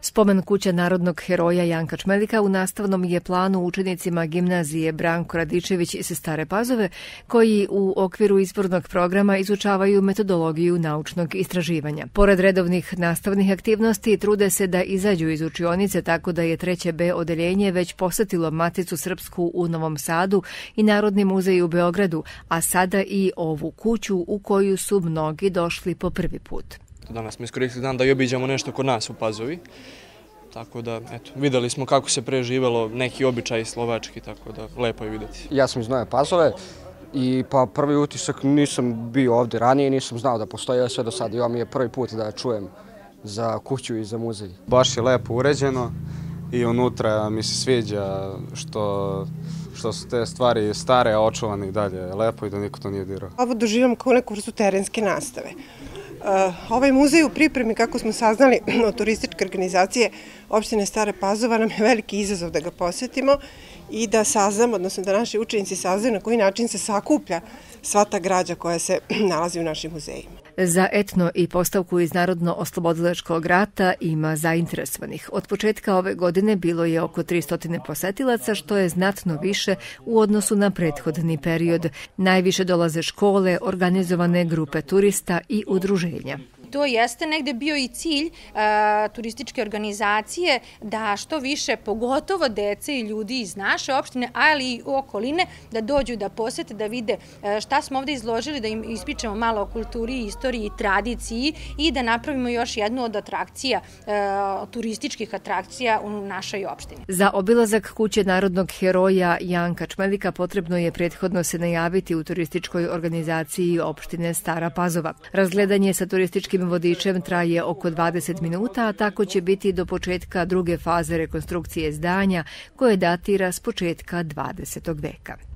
Spomen kuća narodnog heroja Janka Čmelika u nastavnom je planu učenicima gimnazije Branko Radičević iz Stare Pazove, koji u okviru izbornog programa izučavaju metodologiju naučnog istraživanja. Pored redovnih nastavnih aktivnosti, trude se da izađu iz učionice, tako da je 3. B odeljenje već posetilo Maticu srpsku u Novom Sadu i Narodni muzej u Beogradu, a sada i ovu kuću u koju su mnogi došli po prvi put. Danas smo iskoristili dan da i obiđamo nešto kod nas u Pazovi. Tako da, eto, videli smo kako se preživelo, neki običaj slovački, tako da lepo je vidjeti. Ja sam iz Nove Pazove i pa prvi utisak nisam bio ovdje ranije, nisam znao da postoje sve do sada i ovo mi je prvi put da čujem za kuću i za muzej. Baš je lepo uređeno i unutra mi se sviđa što su te stvari stare, a očuvane i dalje lepo i da niko to nije dirao. Ovo doživljam kao neku vrstu terenske nastave. Ovaj muzej u pripremi, kako smo saznali od turističke organizacije opštine Stara Pazova, nam je veliki izazov da ga posjetimo i da saznamo, odnosno da naši učenici saznaju na koji način se sakuplja sva ta građa koja se nalazi u našim muzejima. Za etno i postavku iz Narodno-oslobodilačkog rata ima zainteresovanih. Od početka ove godine bilo je oko 300 posetilaca, što je znatno više u odnosu na prethodni period. Najviše dolaze škole, organizovane grupe turista i udruženja. To jeste negde bio i cilj turističke organizacije da što više, pogotovo dece i ljudi iz naše opštine, ali i okoline, da dođu da posete, da vide šta smo ovde izložili, da im ispričamo malo o kulturi, istoriji i tradiciji i da napravimo još jednu od atrakcija, turističkih atrakcija u našoj opštini. Za obilazak kuće narodnog heroja Janka Čmelika potrebno je prethodno se najaviti u turističkoj organizaciji opštine Stara Pazova. Razgledanje sa turističkim vodičem traje oko 20 minuta, a tako će biti do početka druge faze rekonstrukcije zdanja koje datira s početka 20. veka.